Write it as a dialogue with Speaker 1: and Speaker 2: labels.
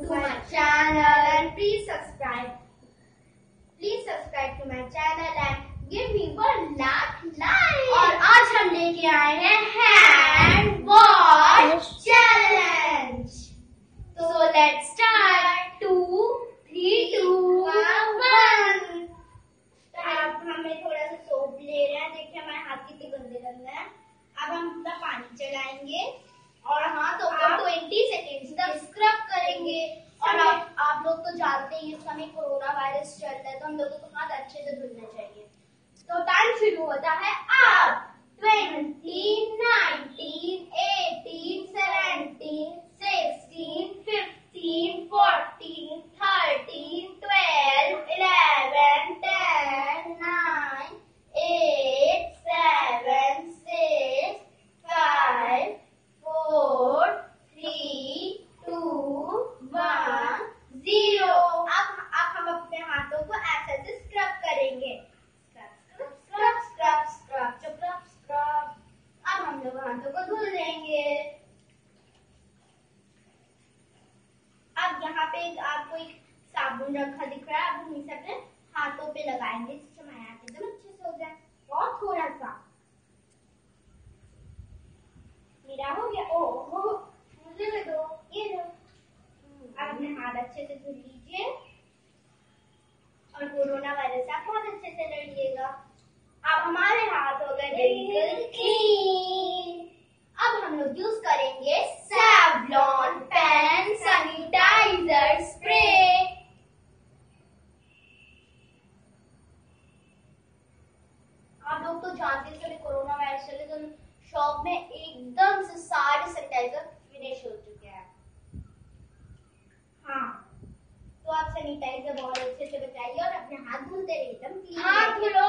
Speaker 1: to my channel and please subscribe. Please subscribe to my channel and give me 1 lakh likes. और आज हम लेके आए हैं hand wash challenge. So let's start. 2, 3, 2, 1. अब हमें थोड़ा सा सोप ले रहे हैं. देखिए हमारे हाथ कितने गंदे गंदे हैं. अब हम अपना पानी चलाएंगे और हाथों को 20 सेकेंड तक स्क्रब करेंगे. और आप लोग तो जानते ही इस समय कोरोना वायरस चल रहा है, तो हम लोगों को हाथ अच्छे से धुलना चाहिए. तो टाइम शुरू होता है अब. 20, 19, 18, 17, 16, 15, 14, 13, 12, 11, 10, 9, 8, 7, 6, 5, 4, 3, 2, 1, 0. अब हम अपने हाथों को ऐसे से स्क्रब करेंगे. Scrub scrub scrub scrub scrub. अब हम लोग हाथों को धुल लेंगे. अब यहाँ पे आपको एक साबुन रखा दिख रहा है. अब हम इसे अपने हाथों पे लगाएंगे जिससे हमारे हाथ एकदम अच्छे से हो जाए. और थोड़ा सा मेरा हो गया. ओहो मुझे ले दो. ये लो. अब अपने हाथ अच्छे से धुल लीजिए और कोरोना वायरस से आप बहुत अच्छे से लड़िएगा. अब हमारे हाथ हो गए बिल्कुल क्लीन. अब हम लोग यूज करेंगे सेवलॉन पेन सैनिटाइजर स्प्रे. आप लोग तो जानते हैं कोरोना वायरस चले तो शॉप में एकदम से सारे सैनिटाइजर फिनिश हो चुके हैं. हाँ तो आप सैनिटाइजर बहुत अच्छे से बचाइए और अपने हाथ धुलते रहिए एकदम. हाथ धुलो.